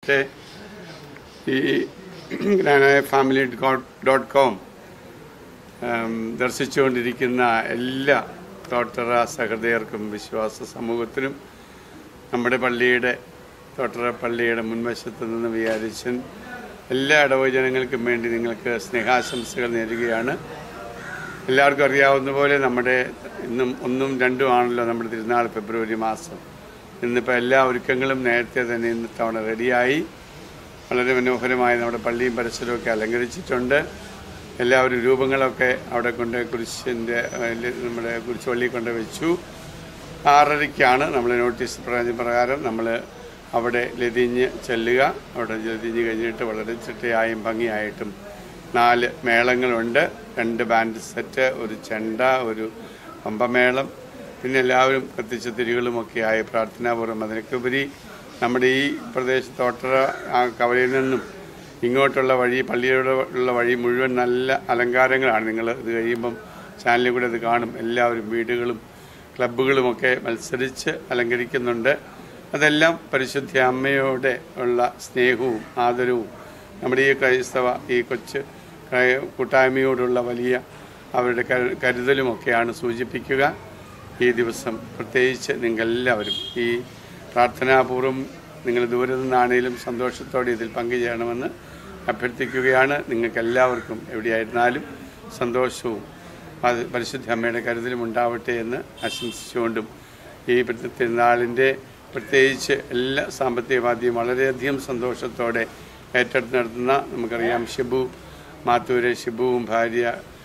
അനുഗ്രഹിക്കട്ടെ. ഈ knanayafamily.com ദർശിച്ചുകൊണ്ടിരിക്കുന്ന എല്ലാ തോട്ടറ സഹൃദയർക്കും വിശ്വാസ സമൂഹത്തിനും നമ്മുടെ പള്ളിയുടെ തോട്ടറ പള്ളിയുടെ മുൻവശത്ത് നിന്ന് വിചാരിച്ചൻ എല്ലാ ഇടവജനങ്ങൾക്കും വേണ്ടി നിങ്ങൾക്ക് സ്നേഹാശംസകൾ നേരുകയാണ്. എല്ലാവർക്കും അറിയാവുന്ന പോലെ നമ്മുടെ ഇന്നും 1ഉം 2ഉം ആണല്ലോ നമ്മുടെ തിരുനാൾ ഫെബ്രുവരി മാസം. ഇന്നിപ്പോൾ എല്ലാ ഒരുക്കങ്ങളും നേരത്തെ തന്നെ ഇന്നത്തവണ റെഡിയായി വളരെ മനോഹരമായി നമ്മുടെ പള്ളിയും പരിസരമൊക്കെ അലങ്കരിച്ചിട്ടുണ്ട്. എല്ലാവരും രൂപങ്ങളൊക്കെ അവിടെ കൊണ്ട് നമ്മുടെ കുരിശുപള്ളി കൊണ്ട് വെച്ചു. 6:30-ക്കാണ് നമ്മൾ നോട്ടീസ് പ്രകാരം നമ്മൾ അവിടെ ലതിഞ്ഞ് ചെല്ലുക. അവിടെ ലതിഞ്ഞ് കഴിഞ്ഞിട്ട് വളരെ ചിട്ടയായും ഭംഗിയായിട്ടും 4 മേളങ്ങളുണ്ട്, 2 ബാൻഡ് സെറ്റ്, ഒരു ചെണ്ട, ഒരു പമ്പമേളം, പിന്നെ എല്ലാവരും കത്തിച്ച തിരികളുമൊക്കെയായി പ്രാർത്ഥനാപൂർവ്വം. അതിനൊക്കെയുപരി നമ്മുടെ ഈ പ്രദേശത്ത് തോട്ടറ കവലയിൽ നിന്നും ഇങ്ങോട്ടുള്ള വഴി, പള്ളിയുടെ ഉള്ള വഴി മുഴുവൻ നല്ല അലങ്കാരങ്ങളാണ്. നിങ്ങൾ ഇത് കഴിയുമ്പം ചാനലിൽ കൂടെ ഇത് കാണും. എല്ലാവരും വീടുകളും ക്ലബ്ബുകളുമൊക്കെ മത്സരിച്ച് അലങ്കരിക്കുന്നുണ്ട്. അതെല്ലാം പരിശുദ്ധ അമ്മയോടെ ഉള്ള സ്നേഹവും ആദരവും നമ്മുടെ ഈ ക്രൈസ്തവ ഈ കൊച്ചു കൂട്ടായ്മയോടുള്ള വലിയ അവരുടെ കരുതലുമൊക്കെയാണ് സൂചിപ്പിക്കുക. ഈ ദിവസം പ്രത്യേകിച്ച് നിങ്ങളെല്ലാവരും ഈ പ്രാർത്ഥനാപൂർവ്വം നിങ്ങൾ ദൂരെ നിന്നാണെങ്കിലും സന്തോഷത്തോടെ ഇതിൽ പങ്കുചേരണമെന്ന് അഭ്യർത്ഥിക്കുകയാണ്. നിങ്ങൾക്കെല്ലാവർക്കും എവിടെയായിരുന്നാലും സന്തോഷവും പരിശുദ്ധ അമ്മയുടെ കരുതലും ഉണ്ടാവട്ടെ എന്ന് ആശംസിച്ചുകൊണ്ടും ഈ തിരുനാളിൻ്റെ പ്രത്യേകിച്ച് എല്ലാ സാമ്പത്തിക ബാധ്യതയും വളരെയധികം സന്തോഷത്തോടെ ഏറ്റെടുത്ത് നടത്തുന്ന നമുക്കറിയാം മാത്തൂര് ഷിബുവും ഭാര്യ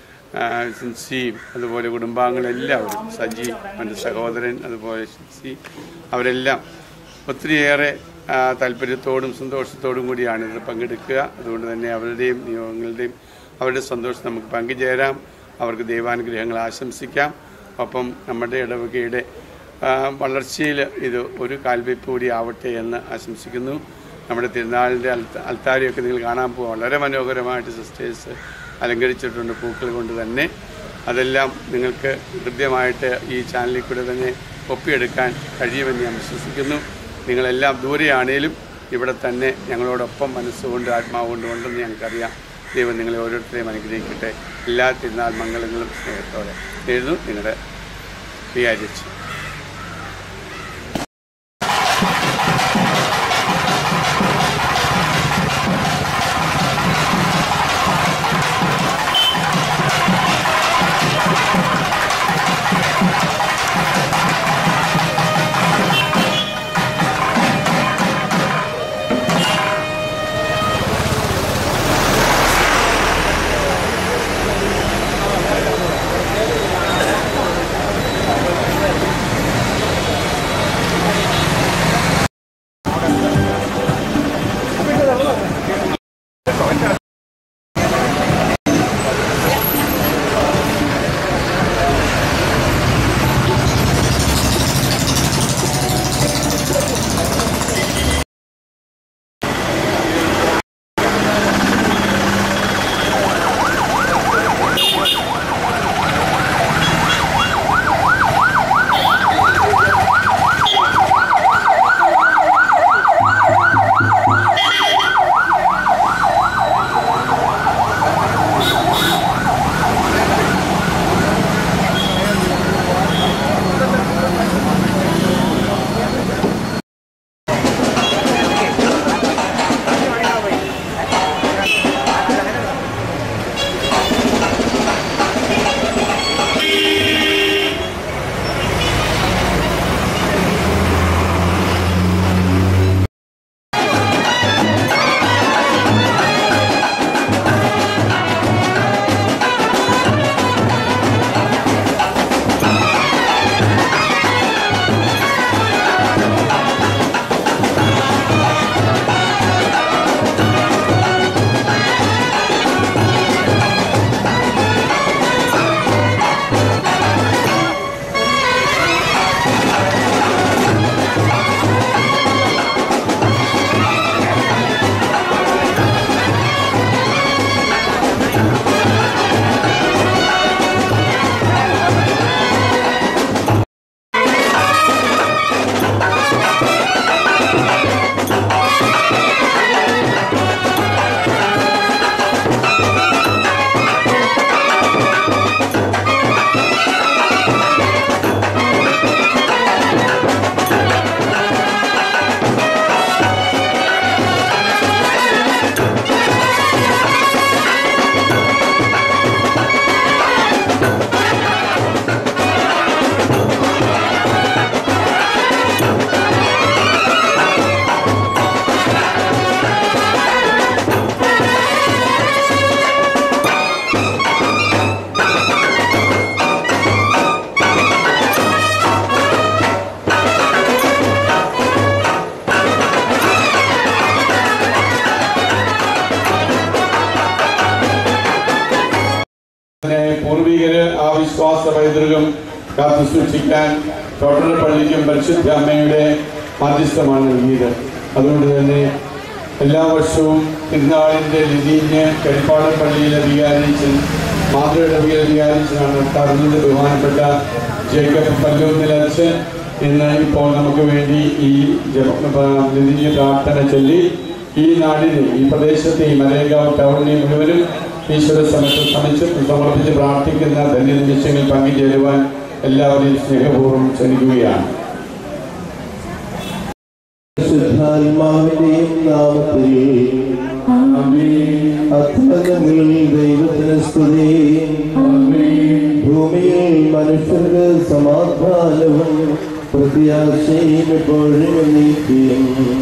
സിൻസിയും അതുപോലെ കുടുംബാംഗങ്ങളെല്ലാവരും, സജി എൻ്റെ സഹോദരൻ, അതുപോലെ സിൻസി, അവരെല്ലാം ഒത്തിരിയേറെ താല്പര്യത്തോടും സന്തോഷത്തോടും കൂടിയാണ് ഇതിൽ പങ്കെടുക്കുക. അതുകൊണ്ട് തന്നെ അവരുടെയും നിയോഗങ്ങളുടെയും അവരുടെ സന്തോഷം നമുക്ക് പങ്കുചേരാം. അവർക്ക് ദൈവാനുഗ്രഹങ്ങൾ ആശംസിക്കാം. ഒപ്പം നമ്മുടെ ഇടവകയുടെ വളർച്ചയിൽ ഇത് ഒരു കാൽവയ്പ് കൂടി ആവട്ടെ എന്ന് ആശംസിക്കുന്നു. നമ്മുടെ തിരുനാളിൻ്റെ അൽത്താരിയൊക്കെ നിങ്ങൾ കാണാൻ പോകും. വളരെ മനോഹരമായിട്ട് സിസ്റ്റേഴ്സ് അലങ്കരിച്ചിട്ടുണ്ട് പൂക്കൾ കൊണ്ട് തന്നെ. അതെല്ലാം നിങ്ങൾക്ക് കൃത്യമായിട്ട് ഈ ചാനലിൽ കൂടെ തന്നെ ഒപ്പിയെടുക്കാൻ കഴിയുമെന്ന് ഞാൻ വിശ്വസിക്കുന്നു. നിങ്ങളെല്ലാം ദൂരെയാണേലും ഇവിടെ തന്നെ ഞങ്ങളോടൊപ്പം മനസ്സുകൊണ്ട് ആത്മാവ് കൊണ്ടുണ്ടെന്ന് ഞങ്ങൾക്കറിയാം. ദൈവം നിങ്ങളെ ഓരോരുത്തരെയും അനുഗ്രഹിക്കട്ടെ. എല്ലാ തിരുനാൾ മംഗളങ്ങളും സ്നേഹത്തോടെ എഴുതുന്നു. നിങ്ങളുടെ വിചാരിച്ചു. വിശ്വാസ പൈതൃകം കാത്തു സൂക്ഷിക്കാൻ തോട്ടറ പള്ളിക്കും പരിശുദ്ധ അമ്മയുടെ മാധ്യസ്ഥമാണ് നൽകിയത്. അതുകൊണ്ട് തന്നെ എല്ലാ വർഷവും തിരുനാളിൻ്റെ ലിതിഞ്ഞ് കരിപ്പാടം പള്ളിയിലെ വികാരിച്ചൻ മാതൃയിടവിയിലെ വികാരിച്ചനാണ് നടത്താറുള്ളത്. ബഹുമാനപ്പെട്ട ജേക്കബ് പല്ലൂന്നിലച്ഛൻ ഇന്ന് ഇപ്പോൾ നമുക്ക് വേണ്ടി ഈ ലിതിഞ്ഞ് പ്രാർത്ഥന ചൊല്ലി ഈ നാടിനെ, ഈ പ്രദേശത്തെ, ഈ മലയങ്കാവ് ടൗണിനെ മുഴുവനും ഈശ്വര സമർപ്പിച്ച് പ്രാർത്ഥിക്കുന്ന ധന്യ നിമിഷങ്ങളിൽ പങ്കുചേരുവാൻ എല്ലാവരെയും സ്നേഹപൂർവ്വം ക്ഷണിക്കുകയാണ്. പരിശുദ്ധാത്മാവിന്റെയും നാമത്തിൽ അത്ഭുതങ്ങളിൽ ദൈവത്തിന് സ്തുതി. ഭൂമിയിൽ മനുഷ്യർക്ക് സമാധാനവും പ്രത്യാശയും എപ്പോഴും നീക്കിയും.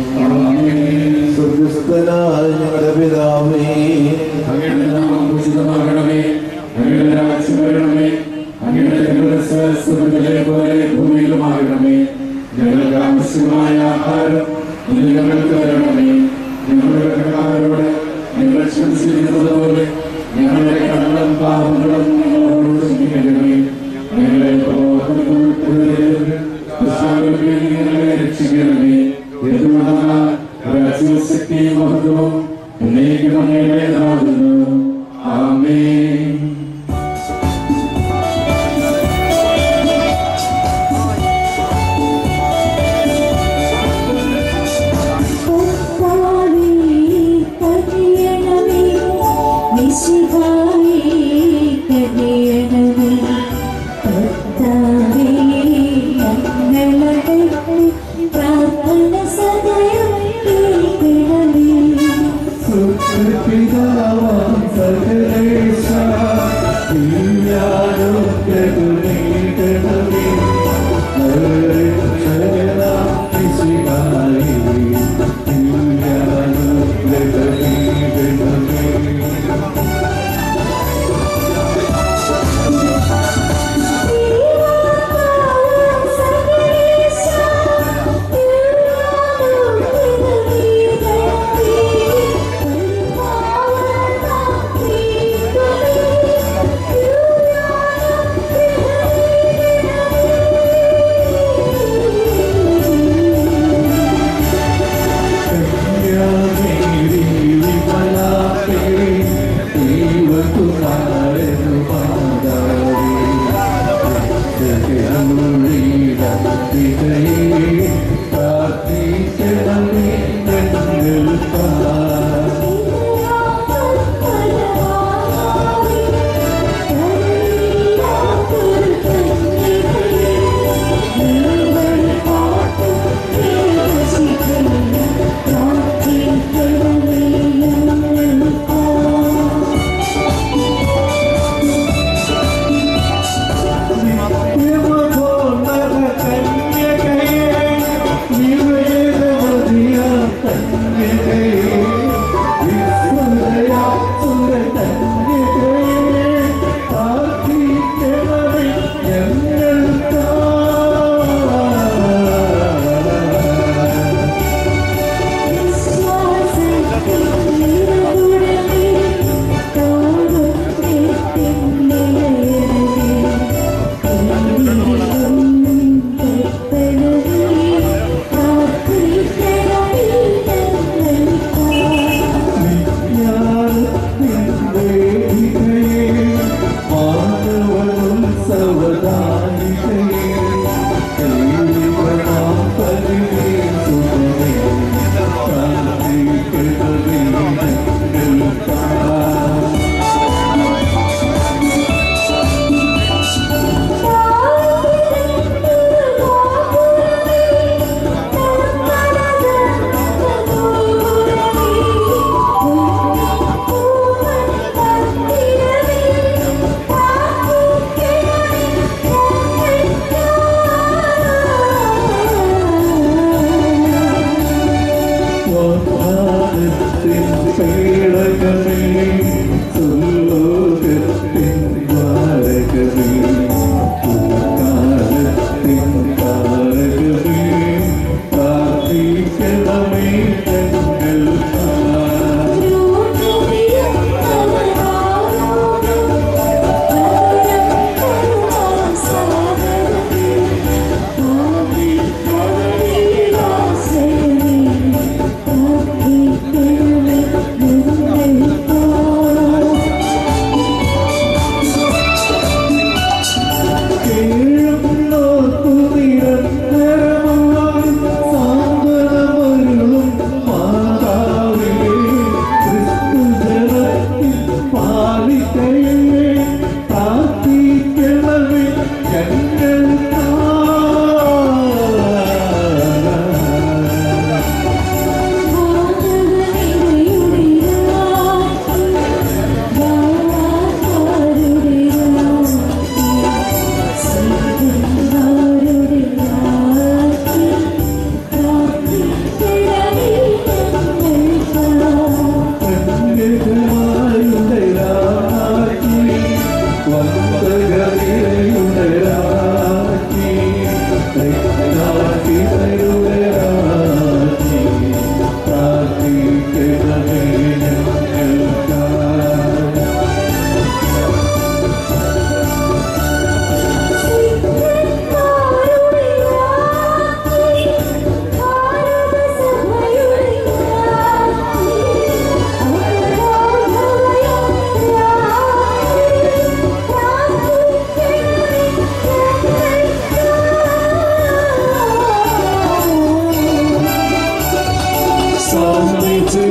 സ്വർഗസ്ഥനായ ഞങ്ങളുടെ പിതാവേ, അങ്ങയുടെ നാമം പൂജിതമാകണമേ, അങ്ങയുടെ രാജ്യം വരണമേ, അങ്ങയുടെ തിരുമനസ്സ് സ്വർഗ്ഗത്തിലെ പോലെ ഭൂമിയിലുമാകണമേ. ഞങ്ങൾക്ക് ആവശ്യമായ ആഹാരം ഇന്ന് ഞങ്ങൾക്ക് തരണമേ. ഞങ്ങളുടെ കടക്കാരോട് ഞങ്ങൾ ക്ഷമിച്ചിരിക്കുന്നത് പോലെ ഞങ്ങളുടെ കടങ്ങളും പാപങ്ങളും ഞങ്ങളോട് ക്ഷമിക്കണമേ. ഞങ്ങളെ ഞങ്ങളെ രക്ഷിക്കണമേ. എന്തുകൊണ്ടെന്നാൽ രാജ്യശക്തിയും മഹത്വവും എന്നേക്കും അങ്ങയുടേതാകുന്നു. ആമേൻ.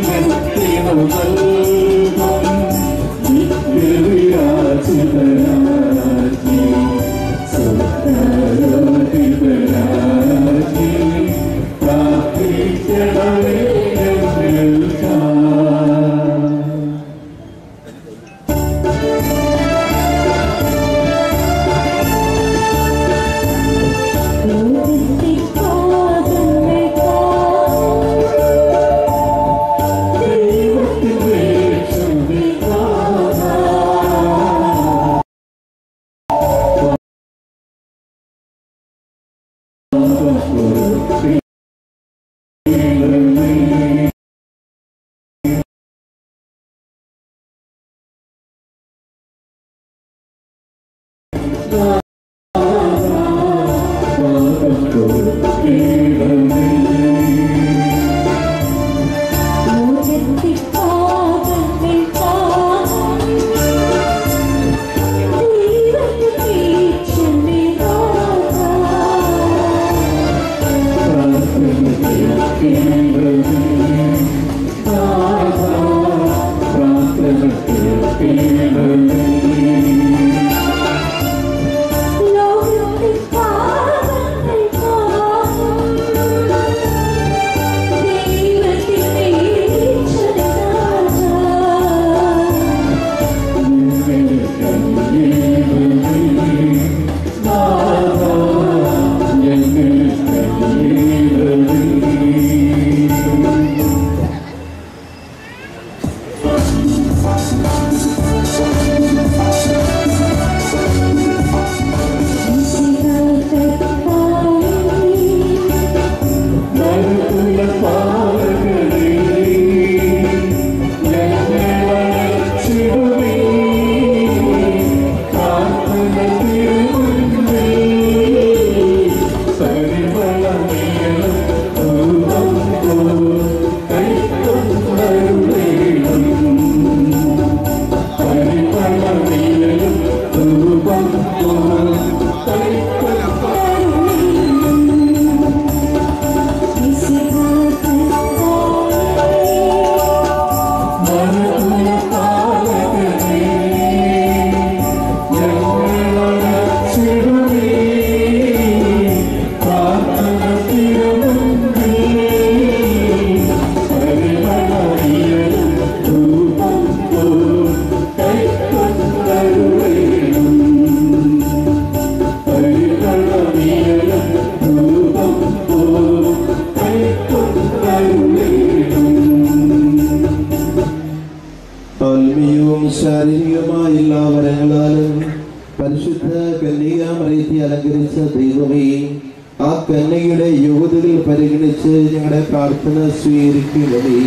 ശാരീരികമായ എല്ലാ വരങ്ങളാലും പരിശുദ്ധ കന്യകാമറിയത്തെ അലങ്കരിച്ച ദൈവമേ, ആ കന്യകയുടെ യോഗ്യതകൾ പരിഗണിച്ച് ഞങ്ങളുടെ പ്രാർത്ഥന സ്വീകരിക്കണമേ.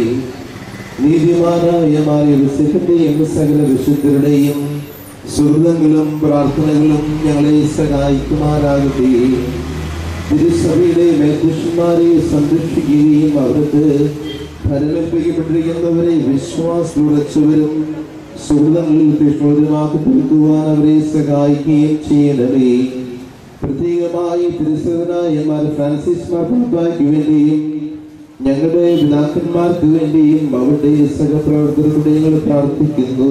നീതിമാനായ യോസേഫിന്റെയും സകല വിശുദ്ധരുടെയും സുഹൃതങ്ങളും പ്രാർത്ഥനകളും ഞങ്ങളെ സഹായിക്കുമാറാകട്ടെ. തിരുസഭയിലെ മേൽപുരുഷന്മാരെ സംരക്ഷിക്കുകയും അവർക്ക് ഫലമേൽപ്പിക്കപ്പെട്ടിരിക്കുന്നവരെ വിശ്വാസമുറച്ചവരും സുഹൃതങ്ങളിൽ തീഷ്ണമാക്കി തീർക്കുവാൻ അവരെ സഹായിക്കുകയും ചെയ്യണമേ. പ്രത്യേകമായി തിരുസഭനായ ഫ്രാൻസിസ് മാർപ്പാപ്പയ്ക്ക് വേണ്ടിയും ഞങ്ങളുടെ പിതാക്കന്മാർക്ക് വേണ്ടിയും അവരുടെ സഹപ്രവർത്തകരുടെ ഞങ്ങൾ പ്രാർത്ഥിക്കുന്നു.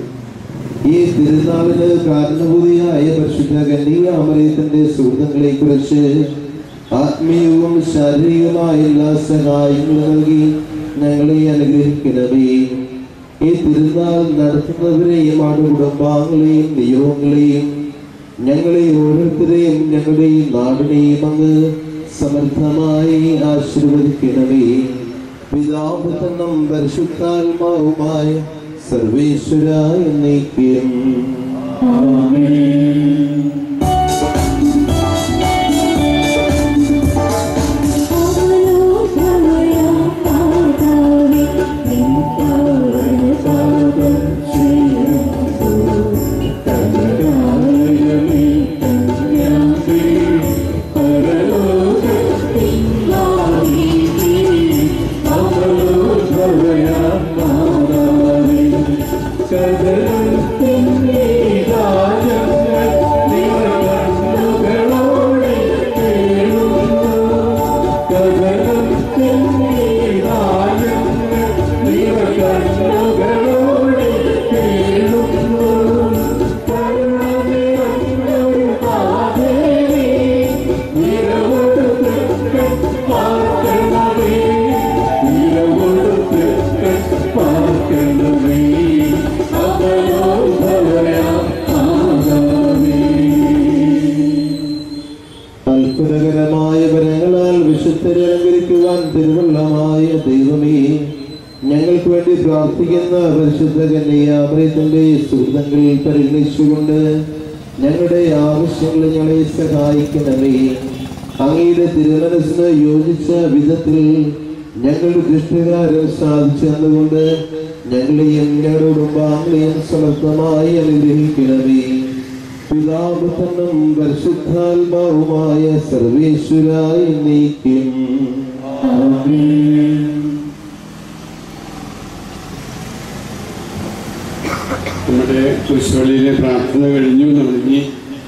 ഈ തിരുനാളിന് കാരണഭൂതിയായ പരിശുദ്ധ കന്യകാമറിയത്തിന്റെ സുഹൃത്തുക്കളെ കുറിച്ച് ആത്മീയവും ശാരീരികമായ എല്ലാ സഹായങ്ങളും നൽകി ഞങ്ങളെ അനുഗ്രഹിക്കണമേ. ഈ തിരുനാൾ നടത്തുന്നവരെയും കുടുംബാംഗങ്ങളെയും നിയോഗങ്ങളെയും ഞങ്ങളെ ഓരോരുത്തരെയും ഞങ്ങളുടെ നാടിനെയും അങ്ങ് സമർത്ഥമായി ആശീർവദിക്കണമേ. പിതാപുത്രനും പരിശുദ്ധാത്മാവുമായ സർവേശ്വരായ എന്നേക്കും ആമേൻ. Amen. വേണ്ടി പ്രാർത്ഥിക്കുന്ന പരിശുദ്ധ കന്യകാമറിയത്തിന്റെ സുഹൃത്തുക്കൾ പരിഗണിച്ചുകൊണ്ട് ഞങ്ങളുടെ ആവശ്യങ്ങൾ ഞങ്ങളെ സഹായിക്കണമേ. അങ്ങയുടെ തിരുമനസ്സിന് യോജിച്ച വിധത്തിൽ ഞങ്ങളുടെ ദൃഷ്ടികാരം സാധിച്ചതുകൊണ്ട് ഞങ്ങളെയും ഞങ്ങളുടെ കുടുംബാംഗങ്ങളെയും സമർത്ഥമായി അനുഗ്രഹിക്കണമേ. പിതാപുത്രനും പരിശുദ്ധാത്മാവുമായ സർവേശ്വരായി നീക്കും. നമ്മുടെ കുരിശുപള്ളിയിലെ പ്രാർത്ഥന കഴിഞ്ഞു. നമ്മളിനി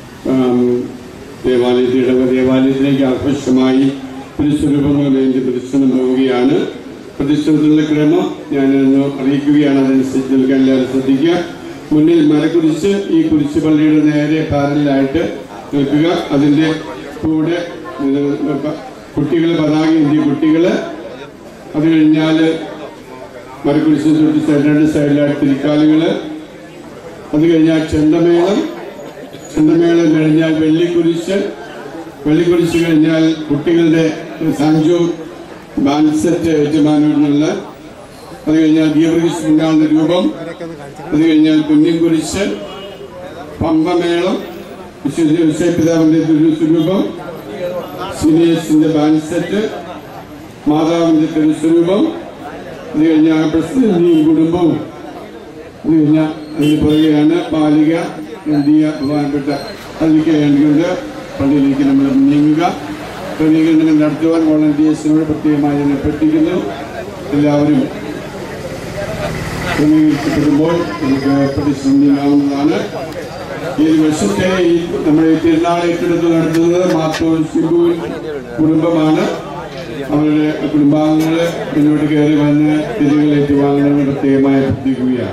ദേവാലയത്തിലേക്ക് ആഘോഷമായി പ്രതിസ്വരൂപങ്ങൾ വേണ്ടി പ്രദർശനം പോവുകയാണ്. പ്രതിസ്വരത്തിലുള്ള ക്രമം ഞാനൊന്ന് അറിയിക്കുകയാണ്. അതനുസരിച്ച് നിൽക്കാൻ എല്ലാവരും ശ്രദ്ധിക്കുക. മുന്നിൽ മരക്കുരിശ്, ഈ കുരിശ് പള്ളിയുടെ നേരെ പാരലായിട്ട് നിൽക്കുക. അതിൻ്റെ കൂടെ കുട്ടികൾ, പതാക ഇന്ത്യ കുട്ടികൾ. അത് കഴിഞ്ഞാൽ മരക്കുരിശിന് തൊട്ട് രണ്ട് സൈഡിലായിട്ട് തിരിക്കാലുകൾ. അത് കഴിഞ്ഞാൽ ചെണ്ടമേളം കഴിഞ്ഞാൽ വെള്ളിക്കുരിശ് കഴിഞ്ഞാൽ കുട്ടികളുടെ സാഞ്ചു ബാൻസെറ്റ് ഏറ്റുമാനൂരിനുള്ള. അത് കഴിഞ്ഞാൽ ഗീവർഗീസ് രൂപം. അത് കഴിഞ്ഞാൽ കുഞ്ഞിക്കുരിശ്, പമ്പമേളം, പിതാവിന്റെ തിരുസ്വരൂപം, സിനിയസിന്റെ ബാൻസെറ്റ്, മാതാവിന്റെ തിരുസ്വരൂപം. അത് കഴിഞ്ഞാൽ പ്രസിഡന്റിയും കുടുംബവും. അത് കഴിഞ്ഞാൽ അതിന് പുറകെയാണ് ബാലിക ഇന്ത്യ ബഹുമാനപ്പെട്ട അതിലേക്കുകൊണ്ട് പള്ളിയിലേക്ക് നമ്മൾ നീങ്ങുക. ക്രമീകരണങ്ങൾ നടത്തുവാൻ വോളണ്ടിയേഴ്സിനോട് പ്രത്യേകമായി ഏർപ്പെട്ടിരിക്കുന്നു. എല്ലാവരും ക്രമീകരിക്കപ്പെടുമ്പോൾ നമുക്ക് പ്രതിസന്ധിയാവുന്നതാണ്. ഈ വർഷത്തെ നമ്മുടെ തിരുനാൾ ഏറ്റെടുത്ത് നടത്തുന്നത് മാത്തൂർ ശിബുവിൻ കുടുംബമാണ്. അവരുടെ കുടുംബാംഗങ്ങൾ മുന്നോട്ട് കയറി വന്ന് തിരികൾ ഏറ്റുവാങ്ങണമെന്ന് പ്രത്യേകമായി അഭ്യർത്ഥിക്കുകയാണ്.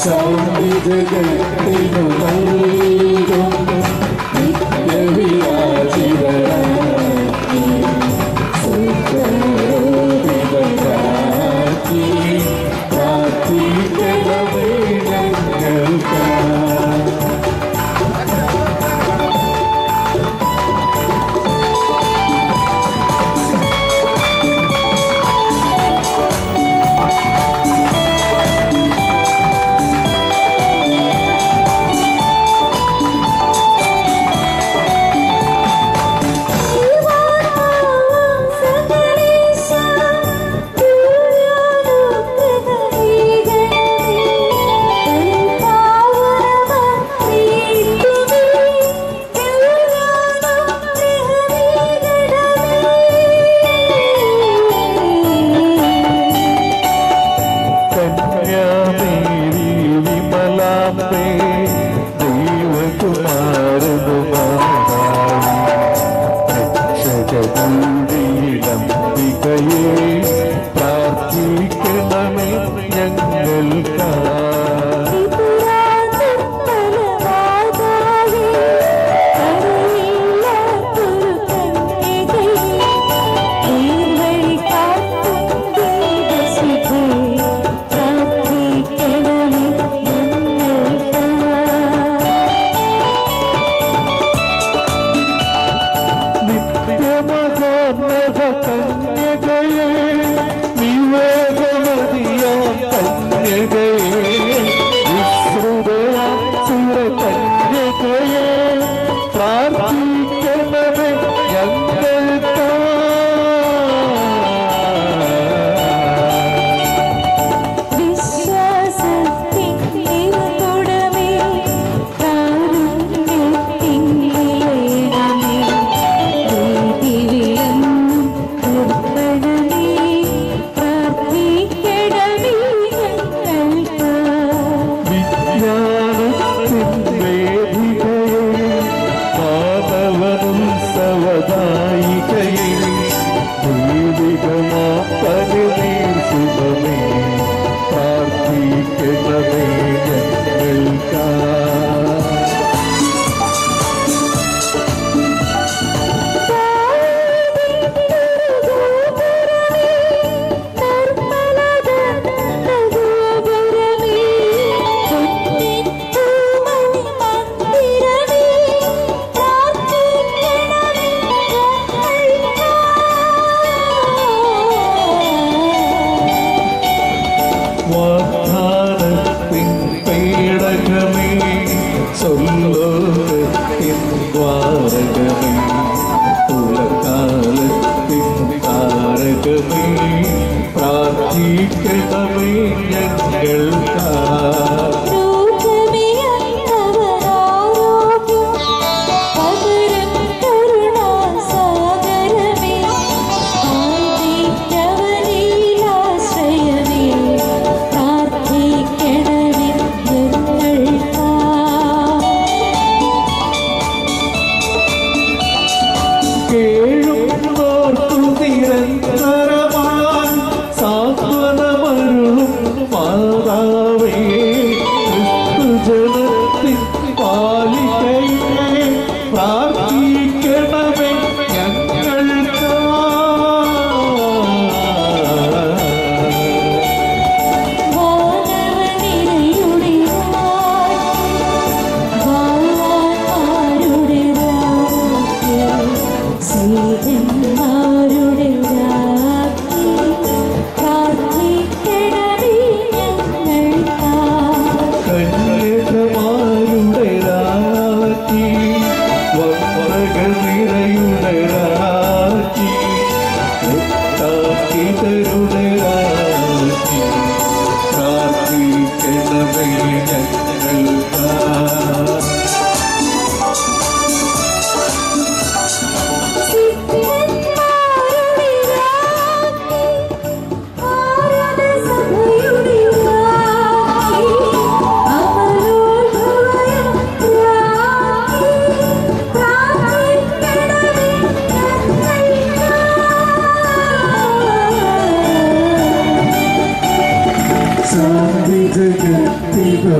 Thank you.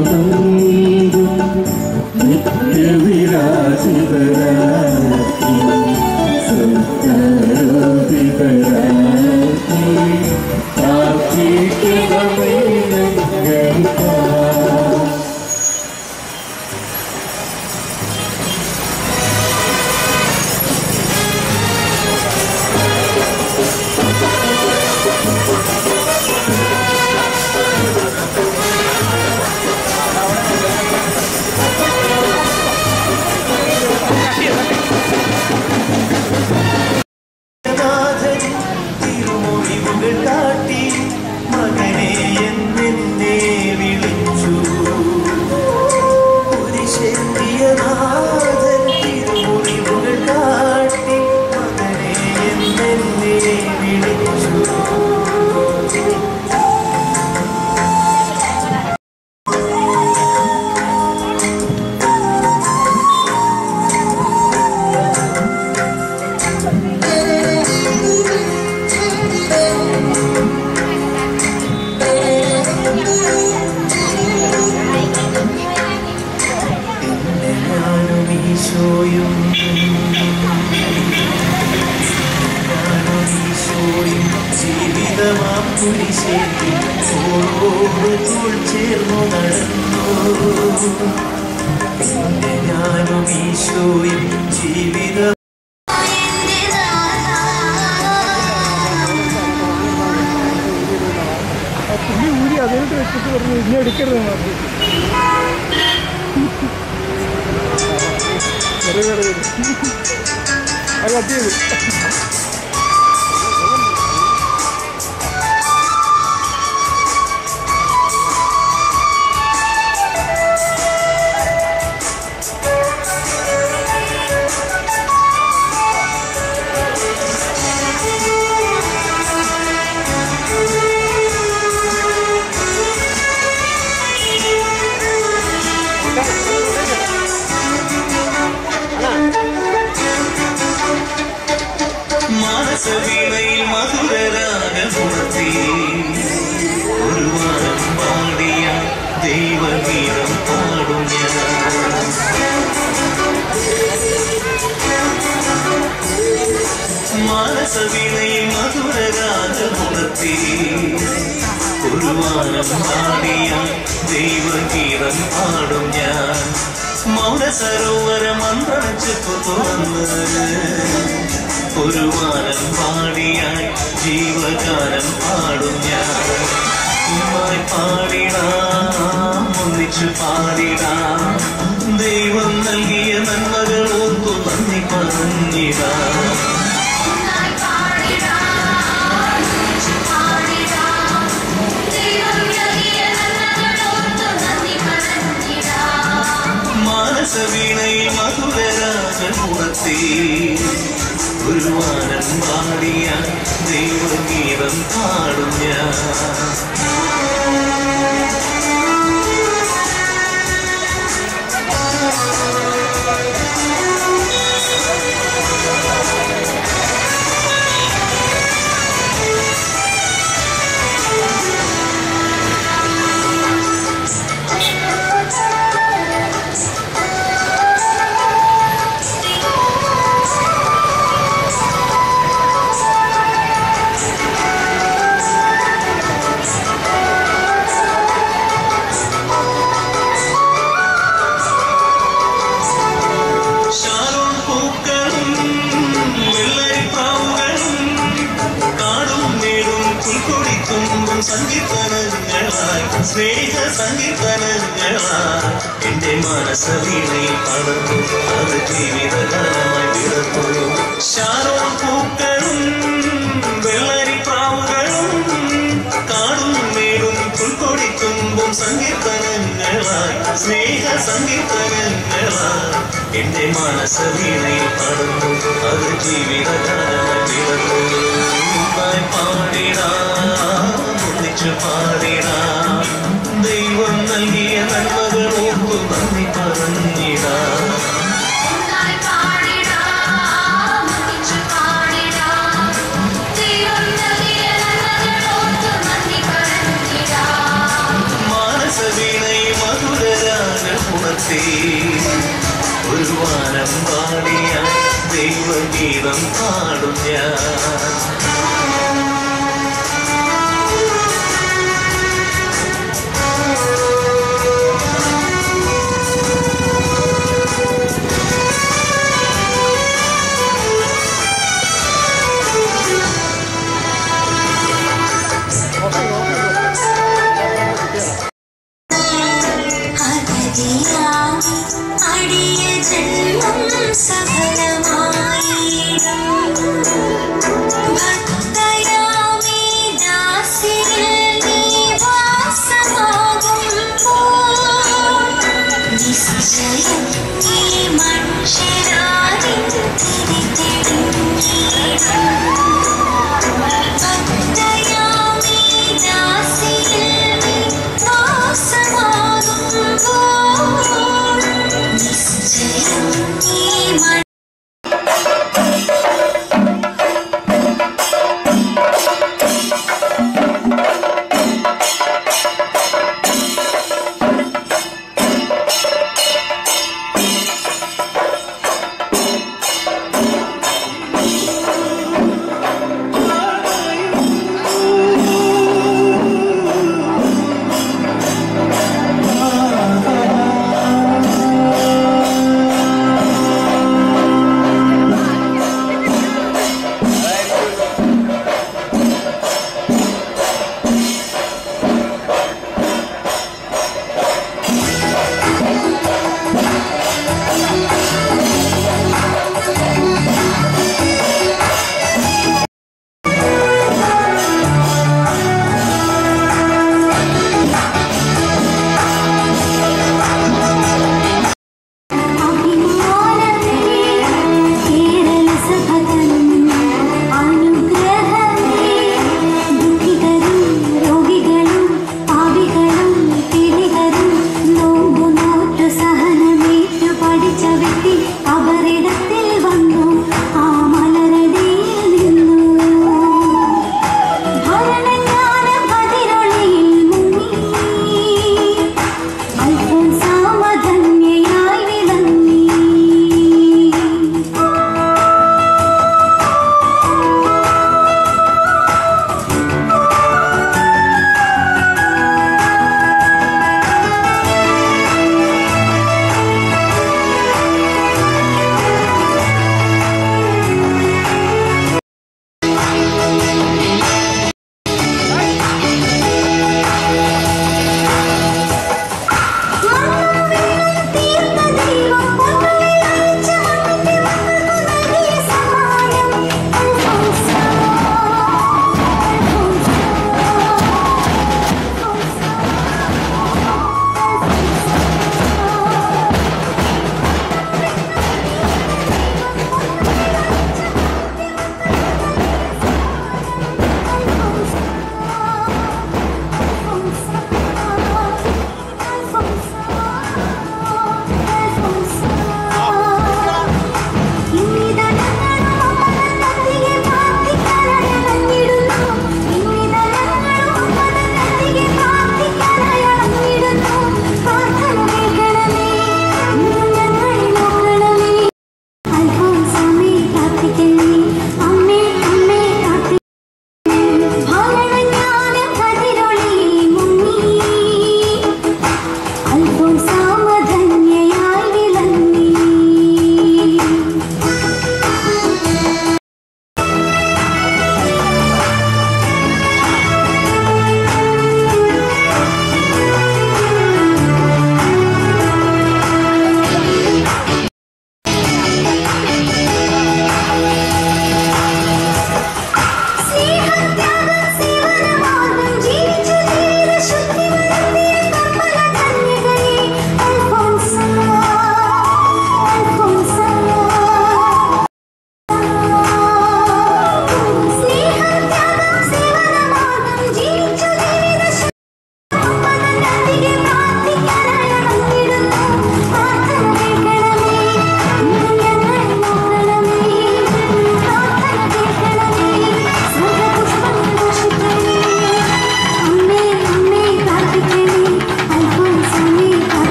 മാനസവീണൈ മധുര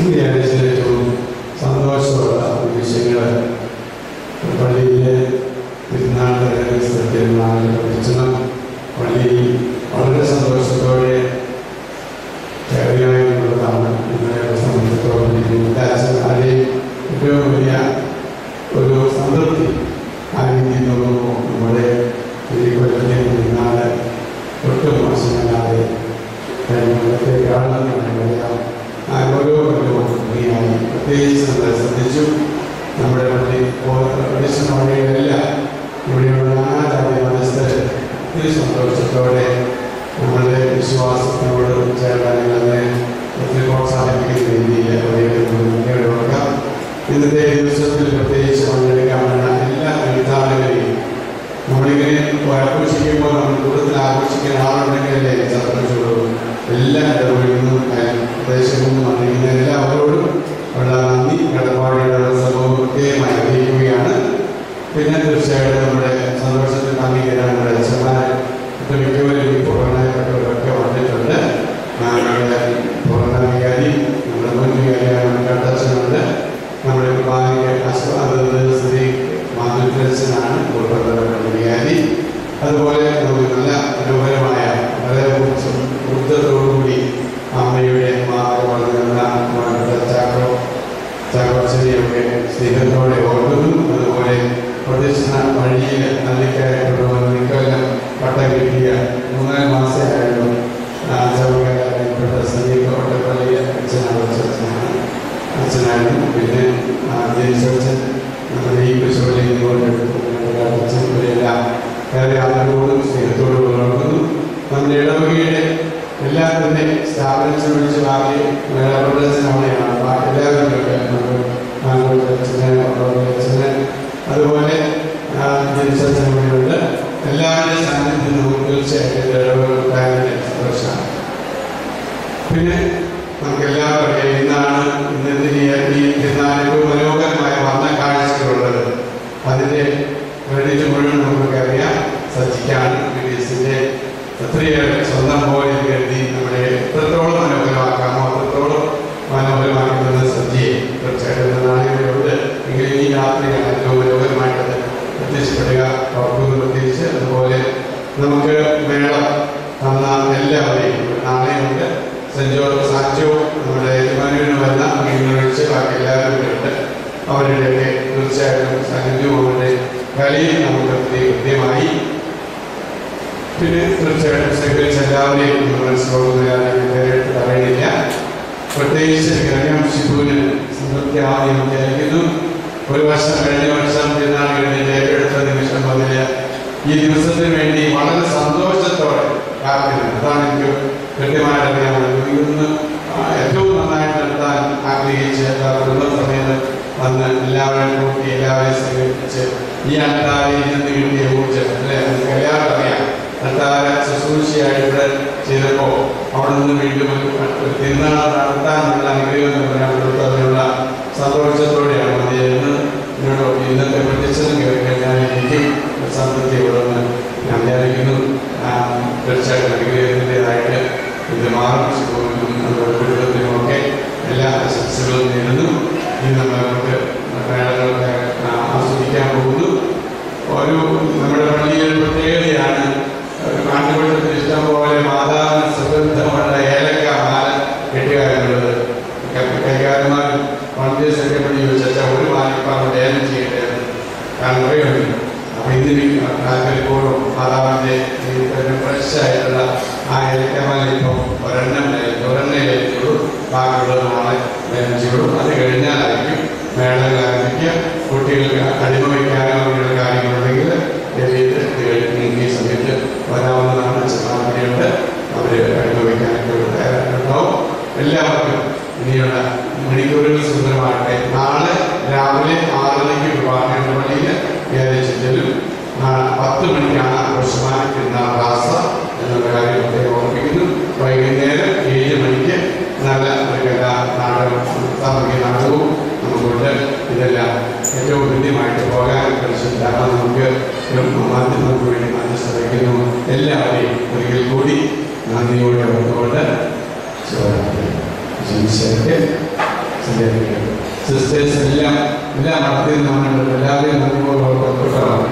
ഏറ്റവും സന്തോഷമുള്ള വിഷയങ്ങൾ പള്ളിയിലെ തിരുനാൾ പ്രദക്ഷിണം പള്ളിയിൽ വളരെ സന്തോഷത്തോടെ കയറിയാനുള്ളതാണ് നിങ്ങളെ സംബന്ധിച്ചിടത്തോളം ആരെയും ഏറ്റവും വലിയ ഒരു സംതൃപ്തി ആയിരിക്കുന്നു. നമ്മുടെ ഈ കൊല്ലത്തെ തിരുനാൾ ഒട്ടും മോശമല്ലാതെ കഴിഞ്ഞത്തേക്കാണെന്ന് നമുക്കറിയാം. ഓരോ കൊല്ലവും ഭംഗിയായി പ്രത്യേകിച്ച് നമ്മൾ ശ്രദ്ധിച്ചു. നമ്മുടെ പള്ളി പ്രദേശം വഴികളെല്ലാം ഇവിടെയുള്ള നാനാജാതി മതസ്ഥർ ഒത്തിരി സന്തോഷത്തോടെ നമ്മളുടെ വിശ്വാസത്തിനോട് ചേർന്ന് അതിനെ ഒത്തിരി പ്രോത്സാഹിപ്പിക്കുന്ന രീതിയിൽ കൊടുക്കാം. ഇന്നത്തെ ദിവസത്തിൽ പ്രത്യേകിച്ച് പങ്കെടുക്കാനുള്ള എല്ലാ തീർത്ഥാടകരെയും നമ്മളിങ്ങനെ ആഘോഷിക്കുമ്പോൾ നമ്മൾ കൂടുതൽ ആഘോഷിക്കാൻ ആളുണ്ടെങ്കിലല്ലേ സന്തോഷമുള്ളൂ. എല്ലാ ഇടപെടുന്നതും പ്രദേശങ്ങളിൽ നിന്നും വന്നിരിക്കുന്ന എല്ലാവരോടും ഉള്ള നന്ദി കടപ്പാടുകളുടെ സമൂഹം പ്രത്യേകമായി അറിയിക്കുകയാണ്. പിന്നെ തീർച്ചയായിട്ടും നമ്മുടെ സന്തോഷത്തിൽ പങ്കുചേരാൻ നമ്മുടെ അച്ഛന്മാർ മിക്കവരും ഈ പൂർണ്ണമായപ്പെട്ടവരൊക്കെ വന്നിട്ടുണ്ട്. നമ്മുടെ പൂർണ്ണവികാരി നമ്മുടെ മുൻ വികാരിയാണ് കണ്ടച്ഛനുണ്ട്. നമ്മുടെ കുർബാനയ്ക്ക് ശ്രീ മാധുരച്ഛനാണ് പൂർണ്ണ വികാരി. അതുപോലെ നമുക്ക് നല്ല മനോഹരമായ വളരെ ഊർജ്ജത്തോടുകൂടി അമ്മയുടെ ചാക്കോച്ചനെയൊക്കെ സ്നേഹത്തോടെ ഓർക്കുന്നു. അതുപോലെ പ്രദക്ഷിണ വഴിയിൽ നല്ലിക്കായിട്ടുള്ള പട്ടം കിട്ടിയ 3 മാസമായിരുന്നു ചവക്കാരായപ്പെട്ട സന്ദീപ് അച്ഛനായിരുന്നു. പിന്നെ ജനിച്ചച്ഛൻ നമ്മുടെ ഈ കുശോലയിൽ എല്ലാം വേറെ ആളുകളോടും സ്നേഹത്തോടും ഉണർത്തുന്നു. നമ്മുടെ ഇടവകയുടെ എല്ലാം തന്നെ സ്ഥാപനത്തിൽ വിളിച്ച് ബാക്കി പ്രദർശനം അവിടെയാണ്. ബാക്കി എല്ലാവരും അച്ഛന് അതുപോലെ ജനിച്ചച്ഛനുണ്ട്. എല്ലാവരുടെയും സാന്നിധ്യം നമുക്ക് തീർച്ചയായിട്ടും ഇടവകയുടെ സന്തോഷമാണ്. പിന്നെ നമുക്ക് എല്ലാവർക്കും അറിയാം ഇന്നാണ് ഇന്നത്തെ ഈ തിരുനാളിൽ മനോഹരമായ വർണ്ണക്കാഴ്ചകളുള്ളത്. അതിൻ്റെ ക്രെഡിറ്റ് മുഴുവൻ നമുക്കൊക്കെ അറിയാം. സജ്ജിക്കാണ് BDSന്റെ ഒത്തിരിയേറെ സ്വന്തം പോലെ കരുതി നമ്മുടെ എത്രത്തോളം മനോഹരമാക്കാമോ അത്രത്തോളം മനോഹരമാക്കുന്നത് സജ്ജിയെ തീർച്ചയായിട്ടും നാളുകളുണ്ട്. എങ്കിലും ഈ രാത്രിയാണ് ഏറ്റവും മനോഹരമായിട്ടത് പ്രത്യക്ഷപ്പെടുക. ഓർക്കുന്നത് പ്രത്യേകിച്ച് അതുപോലെ നമുക്ക് മേളം തന്ന എല്ലാവരെയും നാളെയുണ്ട്. സാജോ നമ്മുടെ യജമാനൂരിന് വരുന്ന മീനൊഴിച്ച് ബാക്കി എല്ലാവരും ഉണ്ട്. അവരുടെയൊക്കെ തീർച്ചയായിട്ടും സാന്നിധ്യവും അവരുടെ കളിയിൽ നമുക്ക് കൃത്യമായി. പിന്നെ തീർച്ചയായിട്ടും സ്വീകരിച്ച എല്ലാവരെയും മനസ്സിലോട്ട് അറിയില്ല. പ്രത്യേകിച്ച് ഷിബുവിന് സംതൃപ്തിയായി വിചാരിക്കുന്നു. ഒരു വർഷം കഴിഞ്ഞ വർഷം തിരുനാൾ കഴിഞ്ഞ് ഏറ്റെടുത്ത നിമിഷം മുതൽ ഈ ദിവസത്തിന് വേണ്ടി വളരെ സന്തോഷത്തോടെ കാത്തിരുന്നു. അതാണ് എനിക്ക് കൃത്യമായിട്ട് അറിയാവുന്നത്. ഇന്ന് ഏറ്റവും നന്നായിട്ട് നടത്താൻ ആഗ്രഹിച്ച് കുടുംബ സമയത്ത് വന്ന് എല്ലാവരെയും കൂട്ടി എല്ലാവരെയും സ്വീകരിച്ച് ഈ അട്ടാരയിൽ നിന്ന് കിട്ടിയ ഊർജ്ജം അല്ലെ നമുക്ക് എല്ലാവർക്കും അറിയാം. അട്ടാര ശുശ്രൂഷയായിട്ട് ഇവിടെ ചെയ്തപ്പോൾ അവിടെ നിന്ന് വീണ്ടും ഒരു തിരുനാൾ നടത്താനുള്ള അനുഗ്രഹം കൊടുത്തതിനുള്ള സന്തോഷത്തോടെയാണ് വന്നിരുന്നത്. എന്നോട് ഇന്നത്തെ പ്രത്യക്ഷത കഴിഞ്ഞാൽ എനിക്കും സംതൃപ്തി ഉള്ളതെന്ന് ഞാൻ വിചാരിക്കുന്നു. തീർച്ചയായിട്ടും അനുഗ്രഹത്തിൻ്റെതായിട്ട് ഇത് മാറും. കുടുംബത്തിനുമൊക്കെ എല്ലാ ആശംസകളും നേരുന്നു. ഇനി നമ്മൾക്ക് മേളകളൊക്കെ ആസ്വദിക്കാൻ പോകുന്നു. ഒരു നമ്മുടെ പള്ളിയിൽ പ്രത്യേകതയാണ് കാണ്ടുകൊണ്ടത്തിന് ഇഷ്ടം പോലെ മാതാവിന് സുഗന്ധമുള്ള ഏലക്ക മാല കെട്ടുക എന്നുള്ളത്. കൈകാരന്മാർ പള്ളിയെ സെക്രട്ടറി ചോദിച്ചാൽ ഒരു മാലിപ്പാണ് ലേലം ചെയ്യേണ്ടത്. കാരണം അറിയുന്നില്ല. അപ്പോൾ ഇതിന് താല്പര്യപൂർവ്വം മാതാവിൻ്റെ ഫ്രഷായിട്ടുള്ള ആ ഏലക്കമാല ഇപ്പോൾ ഒരെണ്ണേ ലഭിച്ചുള്ളൂ. ബാക്കിയുള്ളത് നാളെ ലഭിച്ചുള്ളൂ. അത് കഴിഞ്ഞാലായിരിക്കും മേളകൾ ആരംഭിക്കുക. കുട്ടികൾക്ക് അടിമ വയ്ക്കാനോ അങ്ങനെയുള്ള കാര്യങ്ങളുണ്ടെങ്കിൽ ഈ സമയത്ത് വരാവുന്നതാണ്. അച്ഛന്മാരുണ്ട്, അവർ അടിമ വയ്ക്കാനൊക്കെ തയ്യാറായിട്ടുണ്ടാവും. എല്ലാവർക്കും ഇനിയുള്ള മണിക്കൂറുകൾ സുന്ദരമാകട്ടെ. നാളെ രാവിലെ 6 മണിക്ക് പള്ളിയിൽ വ്യാഴാഴ്ചയിലും 10 മണിക്കാണ് ആഘോഷമായ തിരുനാൾ റാസ എന്നുള്ള കാര്യം പ്രത്യേകം ഓർമ്മിക്കുന്നു. വൈകുന്നേരം 7 മണിക്ക് നല്ല ഒരു നാടകം സാമൂഹിക നാടകവും നമുക്കുണ്ട്. ഇതെല്ലാം ഏറ്റവും കൃത്യമായിട്ട് പോകാൻ പരിശോധിച്ചാണ് നമുക്ക് മാധ്യമങ്ങൾക്ക് വേണ്ടി മനസ്സിലാക്കുന്നു. എല്ലാവരെയും ഒരിക്കൽ കൂടി നന്ദിയോടെ ഓർത്തുകൊണ്ട് ശിവരാത്രി സിസ്റ്റേഴ്സ് എല്ലാം മഠത്തിൽ നിന്നാണ് എല്ലാവരെയും നന്ദിപൂർവ്വം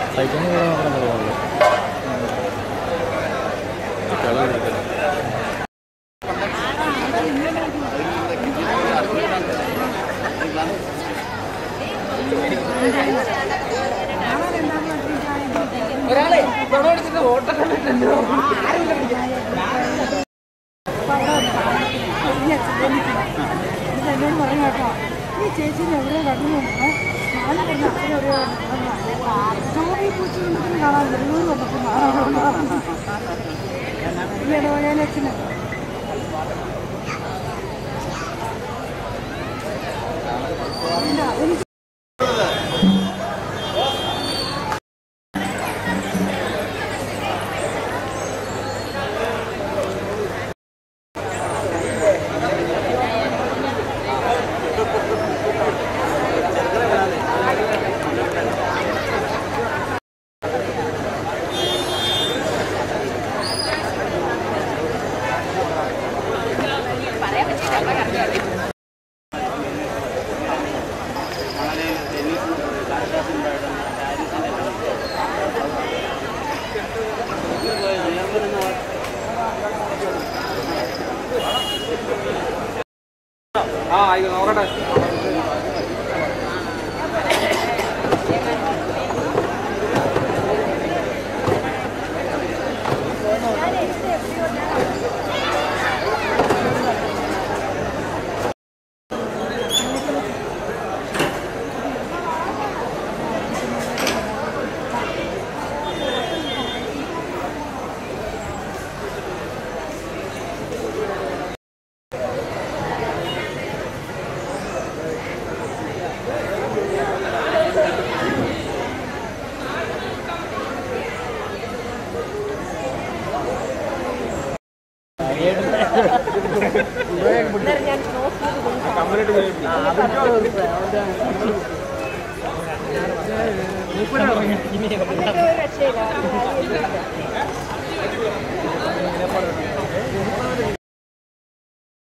ഒരാളെ ഓട്ടൊക്കെ എന്നോട് പറഞ്ഞു കേട്ടോ ഈ ചേച്ചിനെ എവിടെ കണ്ടു നാളെ പറഞ്ഞ അച്ഛനെ ജോബി പൂച്ചൊന്നും കാണാൻ വെള്ളൂർ വന്നപ്പോൾ ഈ ഇടവകയിലെ അച്ഛനെ എനിക്ക് നോക്കട്ടെ